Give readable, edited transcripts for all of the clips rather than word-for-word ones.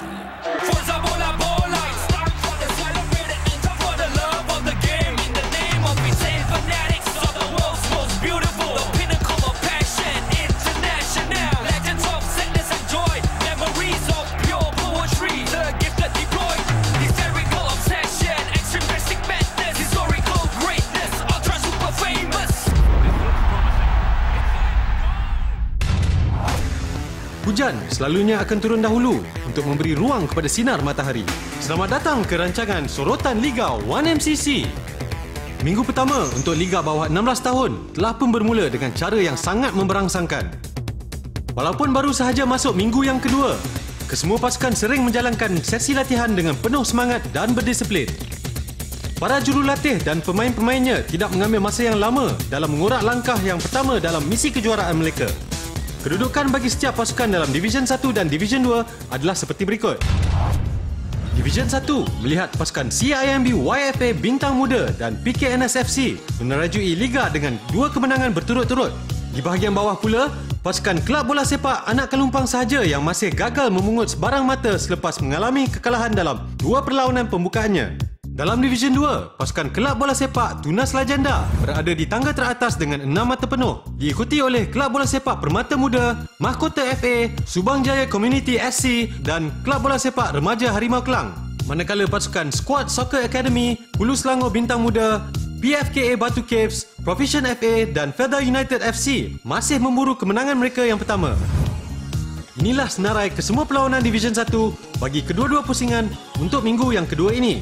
Forza bola bola, it's time for the celebrate and time for the love of the game. In the name of insane fanatics of the world's most beautiful, the pinnacle of passion, international. Legends of sadness and joy, memories of pure poetry. The gift that deployed, hysterical obsession, extreme drastic madness, historical greatness, ultra super famous. Hujan selalunya akan turun dahulu untuk memberi ruang kepada sinar matahari. Selamat datang ke rancangan Sorotan Liga 1MCC. Minggu pertama untuk Liga bawah 16 tahun telah pun bermula dengan cara yang sangat memberangsangkan. Walaupun baru sahaja masuk minggu yang kedua, kesemua pasukan sering menjalankan sesi latihan dengan penuh semangat dan berdisiplin. Para jurulatih dan pemain-pemainnya tidak mengambil masa yang lama dalam mengorak langkah yang pertama dalam misi kejuaraan mereka. Kedudukan bagi setiap pasukan dalam Division 1 dan Division 2 adalah seperti berikut. Division 1 melihat pasukan CIMB YFA Bintang Muda dan PKNS FC menerajui Liga dengan 2 kemenangan berturut-turut. Di bahagian bawah pula, pasukan Kelab Bola Sepak Anak Kelumpang sahaja yang masih gagal memungut sebarang mata selepas mengalami kekalahan dalam 2 perlawanan pembukaannya. Dalam Division 2, pasukan Kelab Bola Sepak Tunas Lajanda berada di tangga teratas dengan 6 mata penuh, diikuti oleh Kelab Bola Sepak Permata Muda, Mahkota FA, Subang Jaya Community SC dan Kelab Bola Sepak Remaja Harimau Kelang. Manakala pasukan Squad Soccer Academy, Hulu Selangor Bintang Muda, PFKA Batu Caves, Provision FA dan Feather United FC masih memburu kemenangan mereka yang pertama. Inilah senarai kesemua perlawanan Division 1 bagi kedua-dua pusingan untuk minggu yang kedua ini.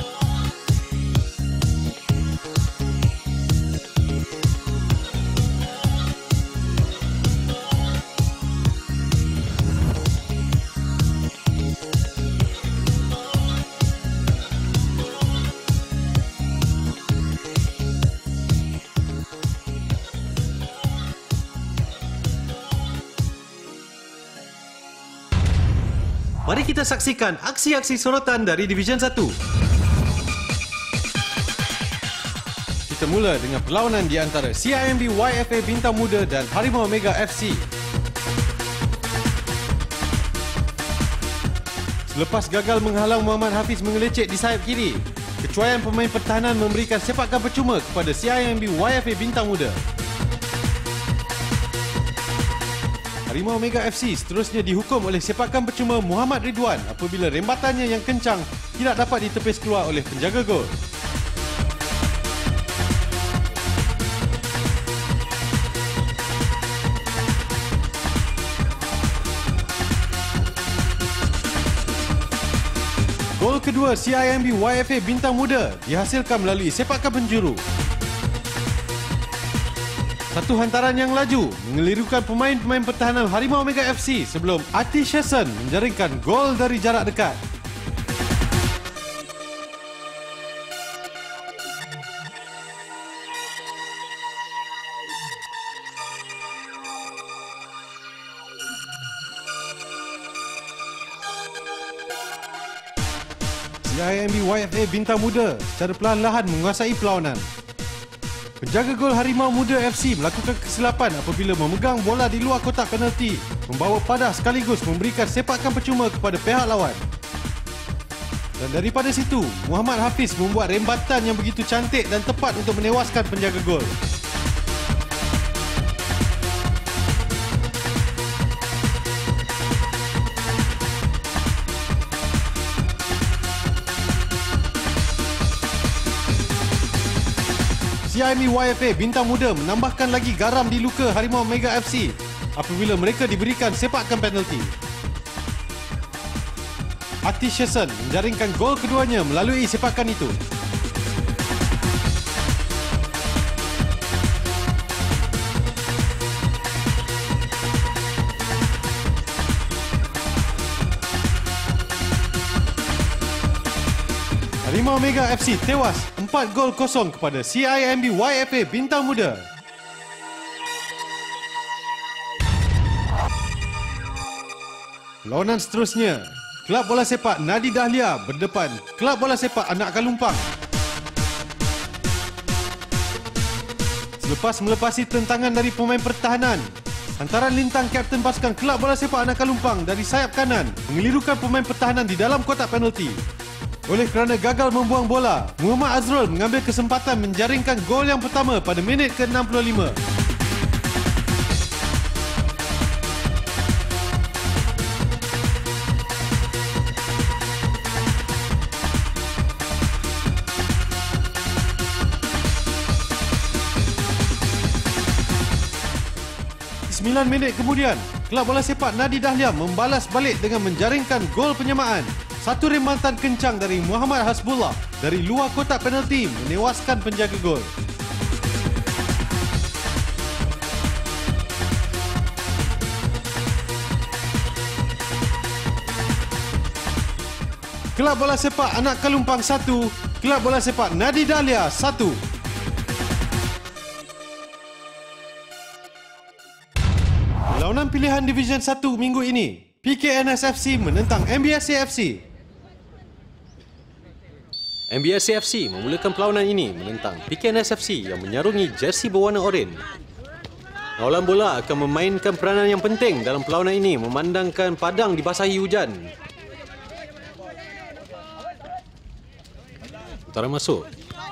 Mari kita saksikan aksi-aksi sorotan dari Division 1. Kita mula dengan perlawanan di antara CIMB YFA Bintang Muda dan Harimau Mega FC. Selepas gagal menghalang Muhammad Hafiz mengelecek di sayap kiri, kecuaian pemain pertahanan memberikan sepakan percuma kepada CIMB YFA Bintang Muda. Harimau Mega FC seterusnya dihukum oleh sepakan percuma Muhammad Ridwan apabila rembatannya yang kencang tidak dapat ditepis keluar oleh penjaga gol. Gol kedua CIMB YFA Bintang Muda dihasilkan melalui sepakan penjuru. Satu hantaran yang laju mengelirukan pemain-pemain pertahanan Harimau Mega FC sebelum Ati Sheson menjaringkan gol dari jarak dekat. CIMB YFA Bintang Muda secara perlahan-lahan menguasai perlawanan. Penjaga gol Harimau Muda FC melakukan kesilapan apabila memegang bola di luar kotak penalti, membawa padah sekaligus memberikan sepakan percuma kepada pihak lawan. Dan daripada situ, Muhammad Hafiz membuat rembatan yang begitu cantik dan tepat untuk menewaskan penjaga gol. CIMB YFA Bintang Muda menambahkan lagi garam di luka Harimau Mega FC apabila mereka diberikan sepakan penalti. Ati Sheson menjaringkan gol keduanya melalui sepakan itu. Harimau Mega FC tewas 4-0 kepada CIMB YFA Bintang Muda. Perlawanan seterusnya, Kelab Bola Sepak Nadi Dahlia berdepan Kelab Bola Sepak Anak Kelumpang. Selepas melepasi tentangan dari pemain pertahanan, Hantaran lintang Kapten pasukan Kelab Bola Sepak Anak Kalumpang dari sayap kanan mengelirukan pemain pertahanan di dalam kotak penalti. Oleh kerana gagal membuang bola, Muhammad Azrul mengambil kesempatan menjaringkan gol yang pertama pada minit ke-65. Sembilan minit kemudian, Kelab Bola Sepak Nadi Dahlia membalas balik dengan menjaringkan gol penyamaan. Satu rembantan kencang dari Muhammad Hasbullah dari luar kotak penalti menewaskan penjaga gol. Kelab Bola Sepak Anak Kalumpang 1, Kelab Bola Sepak Nadi Dahlia 1. Lawanan pilihan Division 1 minggu ini, PKNS FC menentang MBSA FC. MBSA FC memulakan perlawanan ini menentang PKNS FC yang menyarungi jersey berwarna oranye. Kawalan bola akan memainkan peranan yang penting dalam perlawanan ini memandangkan padang dibasahi hujan. Utara masuk.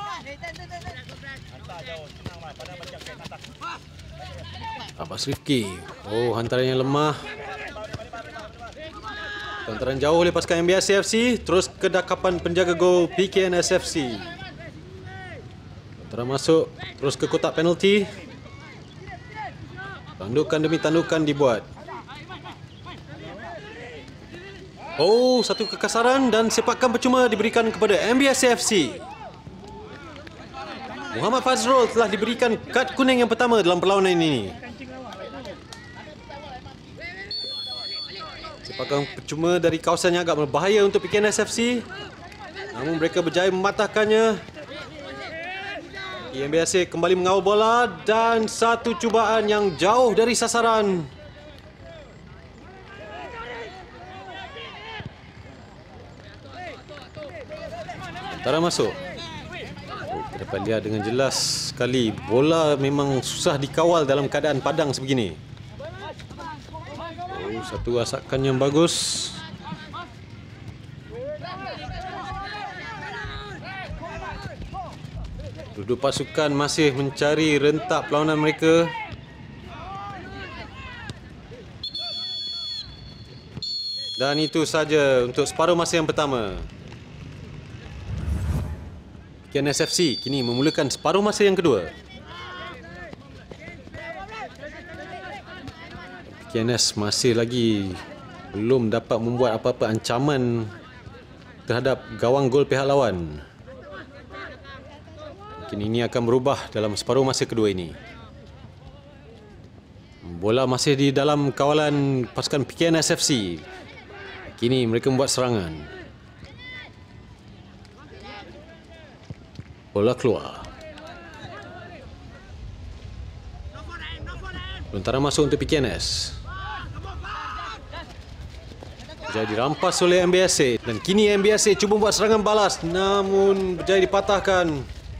Abbas Rifki. Oh, hantaran yang lemah. Hantaran jauh oleh pasukan MBSA FC. Terus ke dakapan penjaga gol PKNS FC. Hantaran masuk. Terus ke kotak penalti. Tandukan demi tandukan dibuat. Oh, satu kekasaran dan sepakan percuma diberikan kepada MBSA FC. Muhammad Fazrul telah diberikan kad kuning yang pertama dalam perlawanan ini. Sepakan percuma dari kawasan yang agak berbahaya untuk PKNS FC. Namun mereka berjaya mematahkannya. MBSA kembali mengawal bola dan satu cubaan yang jauh dari sasaran. Antara masuk. Kita dapat lihat dengan jelas sekali bola memang susah dikawal dalam keadaan padang sebegini. Oh, satu asakan yang bagus. Duduk pasukan masih mencari rentak perlawanan mereka. Dan itu saja untuk separuh masa yang pertama. PKNS FC kini memulakan separuh masa yang kedua. PKNS masih lagi belum dapat membuat apa-apa ancaman terhadap gawang gol pihak lawan. Mungkin ini akan berubah dalam separuh masa kedua ini. Bola masih di dalam kawalan pasukan PKNS FC. Kini mereka membuat serangan. Bola keluar. Lontaran masuk untuk PKNS. Berjaya dirampas oleh MBSA. Dan kini MBSA cuba buat serangan balas. Namun berjaya dipatahkan.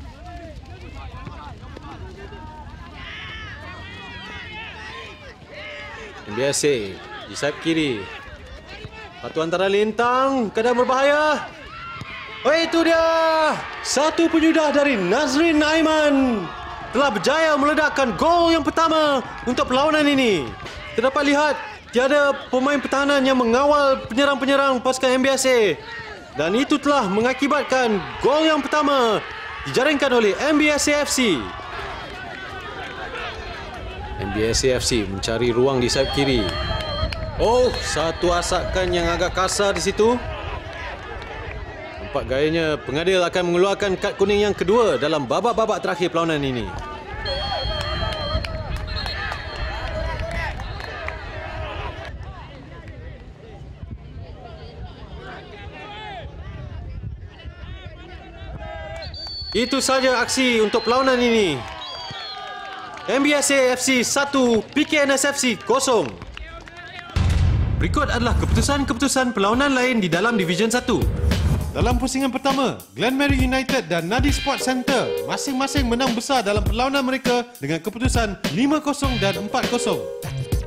MBSA di sayap kiri. Satu antara lintang. Keadaan berbahaya. Oh, itu dia. Satu penyudah dari Nazrin Aiman telah berjaya meledakkan gol yang pertama untuk perlawanan ini. Terdapat lihat tiada pemain pertahanan yang mengawal penyerang-penyerang pasukan MBSA. Dan itu telah mengakibatkan gol yang pertama dijaringkan oleh MBSA FC. MBSA FC mencari ruang di sayap kiri. Oh, satu asakan yang agak kasar di situ. Nampak gayanya pengadil akan mengeluarkan kad kuning yang kedua dalam babak-babak terakhir perlawanan ini. Itu saja aksi untuk perlawanan ini. MBSA FC 1, PKNS FC 0. Berikut adalah keputusan-keputusan perlawanan lain di dalam Division 1. Dalam pusingan pertama, Glenmary United dan Nadi Sports Centre masing-masing menang besar dalam perlawanan mereka dengan keputusan 5-0 dan 4-0.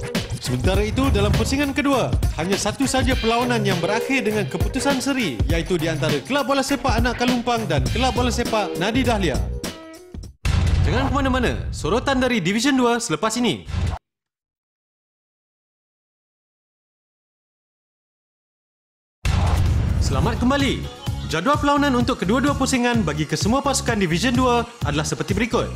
Sementara itu, dalam pusingan kedua, hanya satu saja perlawanan yang berakhir dengan keputusan seri, iaitu di antara Kelab Bola Sepak Anak Kalumpang dan Kelab Bola Sepak Nadi Dahlia. Jangan ke mana-mana, sorotan dari Division 2 selepas ini. Selamat kembali. Jadual perlawanan untuk kedua-dua pusingan bagi kesemua pasukan Division 2 adalah seperti berikut.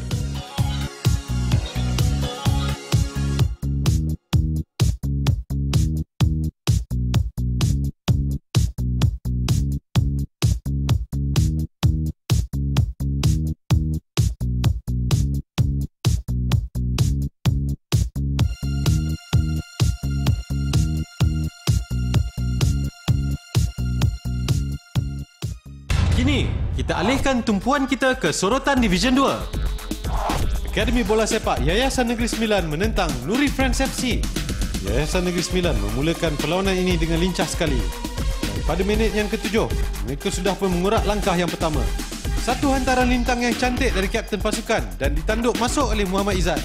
Kini, kita alihkan tumpuan kita ke sorotan Division 2. Akademi Bola Sepak Yayasan Negeri Sembilan menentang Nuri Friends FC. Yayasan Negeri Sembilan memulakan perlawanan ini dengan lincah sekali. Dan pada minit yang ke-7, mereka sudah pun mengurak langkah yang pertama. Satu hantaran lintang yang cantik dari kapten pasukan dan ditanduk masuk oleh Muhammad Izzat.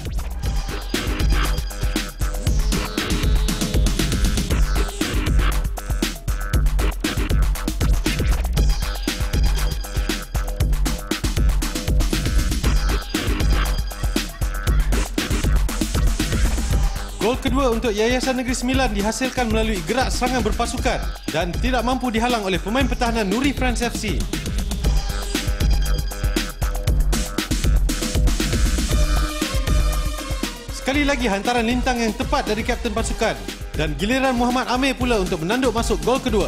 Gol kedua untuk Yayasan Negeri Sembilan dihasilkan melalui gerak serangan berpasukan dan tidak mampu dihalang oleh pemain pertahanan Nuri Friends FC. Sekali lagi hantaran lintang yang tepat dari kapten pasukan dan giliran Muhammad Amir pula untuk menanduk masuk gol kedua.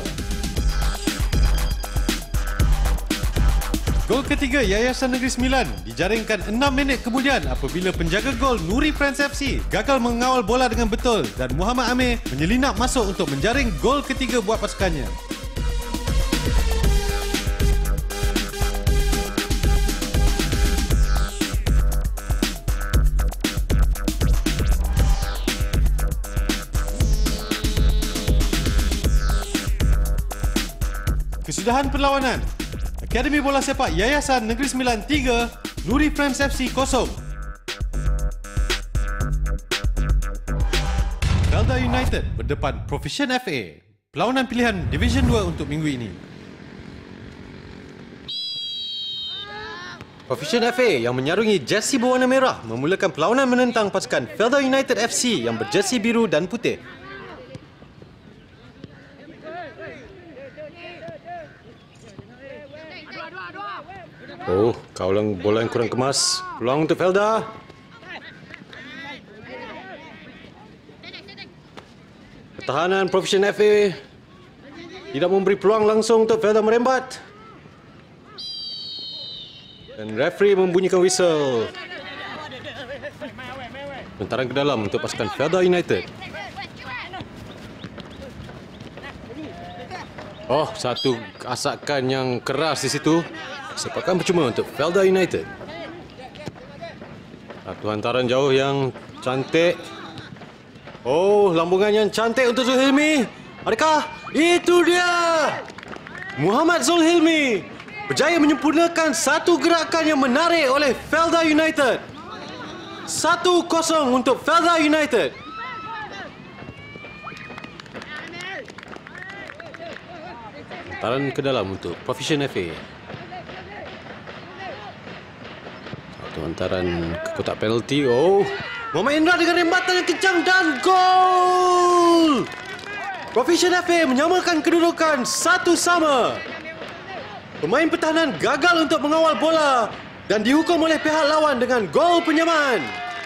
Gol ketiga Yayasan Negeri Sembilan dijaringkan 6 minit kemudian apabila penjaga gol Nuri Friends FC gagal mengawal bola dengan betul dan Muhammad Amir menyelinap masuk untuk menjaring gol ketiga buat pasukannya. Kesudahan perlawanan. Akademi Bola Sepak Yayasan Negeri Sembilan 3, Nuri Friends FC 0. Felda United berdepan Provision FA. Perlawanan pilihan Division 2 untuk minggu ini. Provision FA yang menyarungi jersey berwarna merah memulakan perlawanan menentang pasukan Felda United FC yang berjersey biru dan putih. Oh, kaulang bola yang kurang kemas. Peluang untuk Felda. Pertahanan Provision FA tidak memberi peluang langsung untuk Felda merembat. Dan referee membunyikan whistle. Bentaran ke dalam untuk pasukan Felda United. Oh, satu asakan yang keras di situ. Sepakan percuma untuk Felda United. Satu hantaran jauh yang cantik. Oh, lambungan yang cantik untuk Zulhilmi. Adakah itu dia? Muhammad Zulhilmi berjaya menyempurnakan satu gerakan yang menarik oleh Felda United. 1-0 untuk Felda United. Hantaran ke dalam untuk Provision FA. Hantaran ke kotak penalti. Oh, Muhammad Indra dengan rembatan yang kencang dan gol. Provision FA menyamakan kedudukan 1-1. Pemain pertahanan gagal untuk mengawal bola dan dihukum oleh pihak lawan dengan gol penyamaan.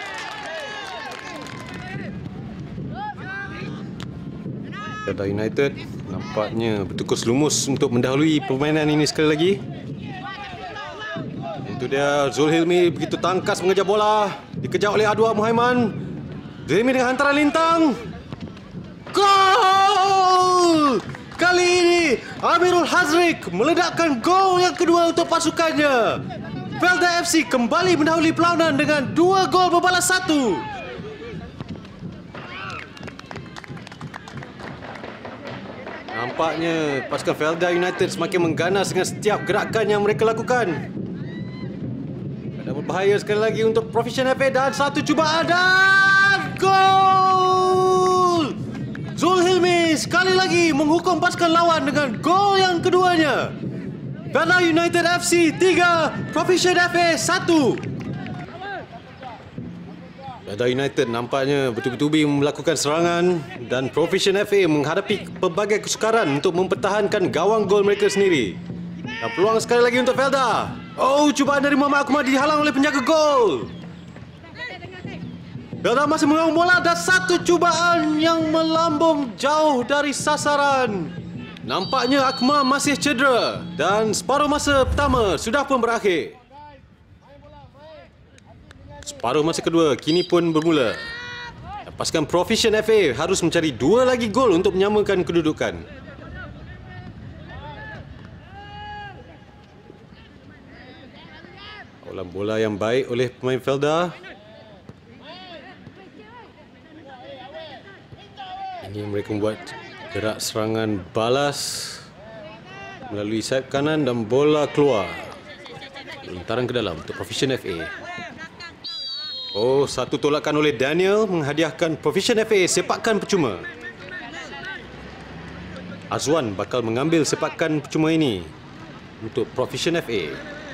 Felda United nampaknya bertukus lumus untuk mendahului permainan ini sekali lagi. Itu dia, Zulhilmi begitu tangkas mengejar bola. Dikejar oleh Adwa Muhaiman. Zulhilmi dengan hantaran lintang. Gol! Kali ini Amirul Hazrik meledakkan gol yang kedua untuk pasukannya. Felda FC kembali mendahului perlawanan dengan 2 gol berbalas 1. Nampaknya pasukan Felda United semakin mengganas dengan setiap gerakan yang mereka lakukan. Ada berbahaya sekali lagi untuk Provision FA dan satu cubaan dan dan gol! Zulhilmi sekali lagi menghukum pasukan lawan dengan gol yang keduanya. Felda United FC 3, Provision FA 1. Felda United nampaknya betul-betul melakukan serangan dan Provision FA menghadapi pelbagai kesukaran untuk mempertahankan gawang gol mereka sendiri. Dan peluang sekali lagi untuk Felda. Oh, cubaan dari Muhammad Akmal dihalang oleh penjaga gol. Felda masih mengawal bola dan satu cubaan yang melambung jauh dari sasaran. Nampaknya Akmal masih cedera dan separuh masa pertama sudah pun berakhir. Separuh masa kedua kini pun bermula. Pasukan Provision FA harus mencari 2 lagi gol untuk menyamakan kedudukan. Awalan bola yang baik oleh pemain Felda. Ini mereka membuat gerak serangan balas melalui sayap kanan dan bola keluar. Lontaran ke dalam untuk Provision FA. Oh, satu tolakan oleh Daniel menghadiahkan Provision FA sepakan percuma. Azwan bakal mengambil sepakan percuma ini untuk Provision FA.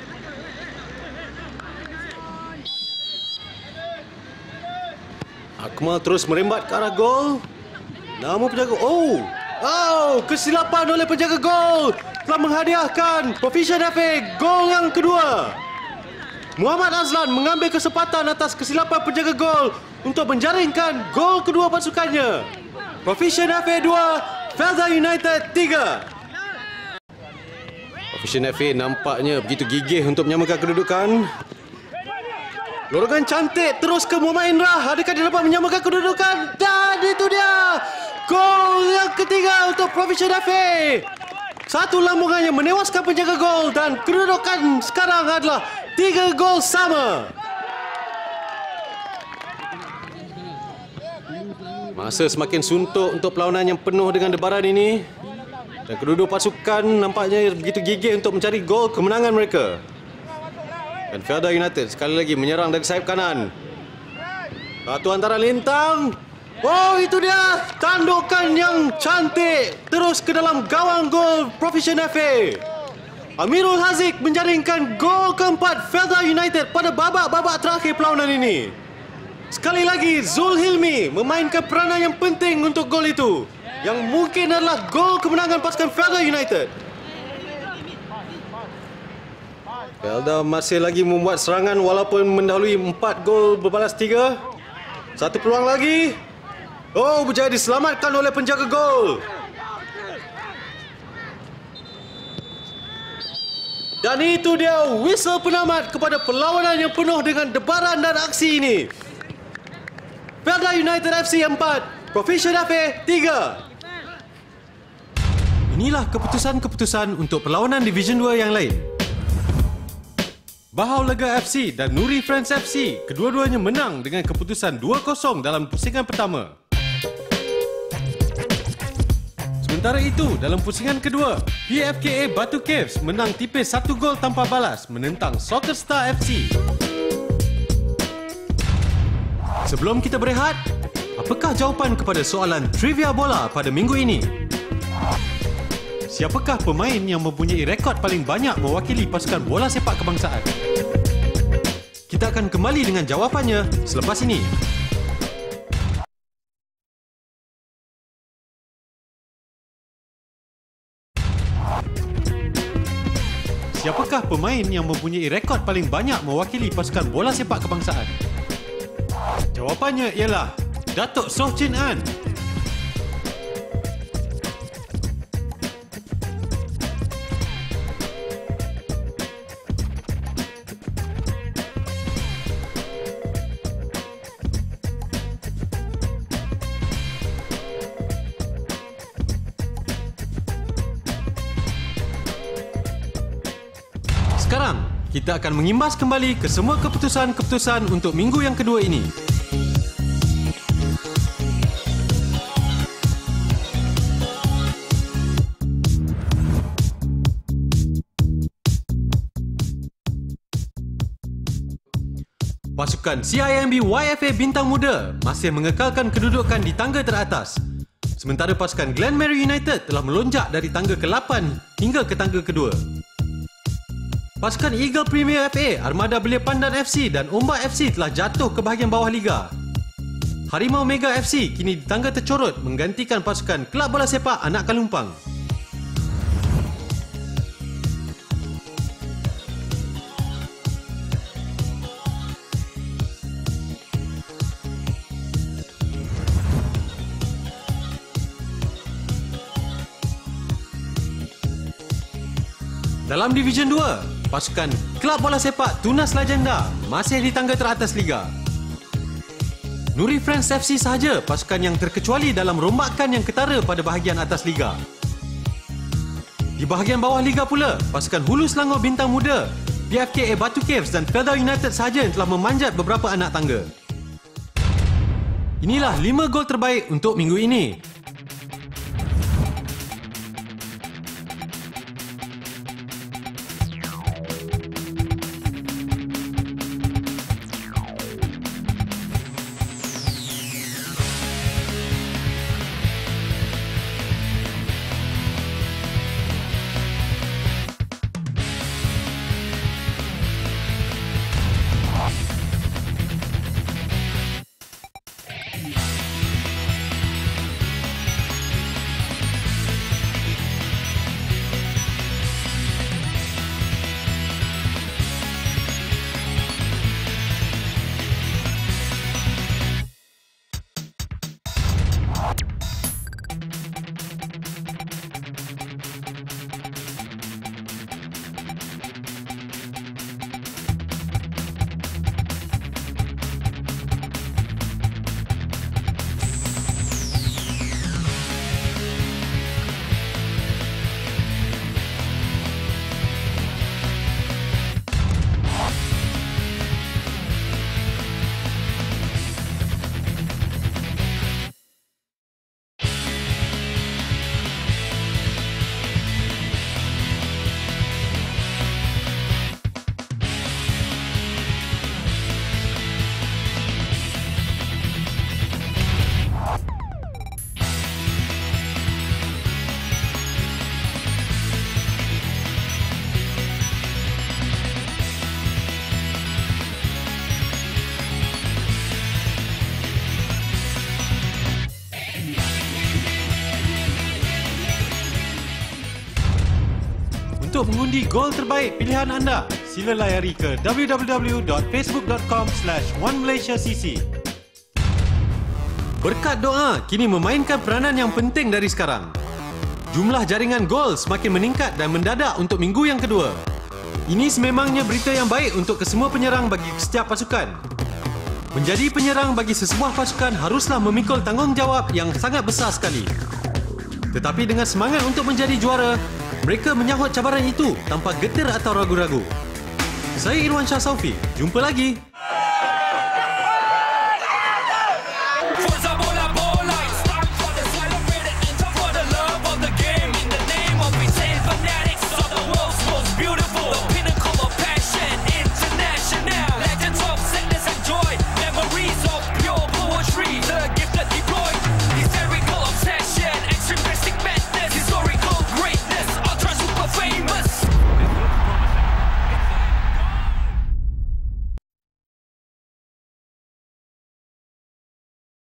Akmal terus merembat ke arah gol. Namun penjaga kesilapan oleh penjaga gol telah menghadiahkan Provision FA gol yang kedua. Muhammad Azlan mengambil kesempatan atas kesilapan penjaga gol untuk menjaringkan gol kedua pasukannya. Provision FA 2, Felda United 3. Provision FA nampaknya begitu gigih untuk menyamakan kedudukan. Lorongan cantik terus ke Muhammad Indra. Adakah dia dapat menyamakan kedudukan? Dan itu dia. Gol yang ketiga untuk Provision FA. Satu lambungan yang menewaskan penjaga gol dan kedudukan sekarang adalah 3 gol sama. Masa semakin suntuk untuk perlawanan yang penuh dengan debaran ini. Dan kedua-dua pasukan nampaknya begitu gigih untuk mencari gol kemenangan mereka. Dan Felda United sekali lagi menyerang dari sayap kanan. Satu antara lintang. Oh, itu dia. Tandukan yang cantik. Terus ke dalam gawang gol Provision FA. Amirul Haziq menjaringkan gol keempat Felda United pada babak-babak terakhir perlawanan ini. Sekali lagi Zulhilmi memainkan peranan yang penting untuk gol itu, yang mungkin adalah gol kemenangan pasukan Felda United. Felda masih lagi membuat serangan walaupun mendahului 4 gol berbalas 3. Satu peluang lagi. Oh, berjaya diselamatkan oleh penjaga gol. Dan itu dia whistle penamat kepada perlawanan yang penuh dengan debaran dan aksi ini. Felda United FC 4, Provision FA 3. Inilah keputusan-keputusan untuk perlawanan Division 2 yang lain. Bahau Lega FC dan Nuri Friends FC kedua-duanya menang dengan keputusan 2-0 dalam pusingan pertama. Sementara itu, dalam pusingan kedua, PFKA Batu Caves menang tipis 1 gol tanpa balas menentang Soccer Star FC. Sebelum kita berehat, apakah jawapan kepada soalan trivia bola pada minggu ini? Siapakah pemain yang mempunyai rekod paling banyak mewakili pasukan bola sepak kebangsaan? Kita akan kembali dengan jawapannya selepas ini. Siapakah pemain yang mempunyai rekod paling banyak mewakili pasukan bola sepak kebangsaan? Jawapannya ialah Datuk Soh Chin An. Sekarang, kita akan mengimbas kembali ke semua keputusan-keputusan untuk minggu yang kedua ini. Pasukan CIMB YFA Bintang Muda masih mengekalkan kedudukan di tangga teratas. Sementara pasukan Glenmary United telah melonjak dari tangga ke-8 hingga ke tangga kedua. Pasukan Eagle Premier FA, Armada Belia Pandan FC dan Ombak FC telah jatuh ke bahagian bawah liga. Harimau Mega FC kini di tangga tercorot menggantikan pasukan Kelab Bola Sepak Anak Kalumpang. Dalam Division 2, pasukan Kelab Bola Sepak Tunas Legenda masih di tangga teratas liga. Nuri Friends FC sahaja pasukan yang terkecuali dalam rombakan yang ketara pada bahagian atas liga. Di bahagian bawah liga pula, pasukan Hulu Selangor Bintang Muda, PFKA Batu Caves dan Felda United sahaja yang telah memanjat beberapa anak tangga. Inilah 5 gol terbaik untuk minggu ini. Untuk mengundi gol terbaik pilihan anda, sila layari ke www.facebook.com/OneMalaysiaCC. Berkat doa kini memainkan peranan yang penting dari sekarang. Jumlah jaringan gol semakin meningkat dan mendadak untuk minggu yang kedua. Ini sememangnya berita yang baik untuk kesemua penyerang bagi setiap pasukan. Menjadi penyerang bagi sesebuah pasukan haruslah memikul tanggungjawab yang sangat besar sekali. Tetapi dengan semangat untuk menjadi juara, mereka menyahut cabaran itu tanpa getir atau ragu-ragu. Saya Irwan Shah Saufi. Jumpa lagi.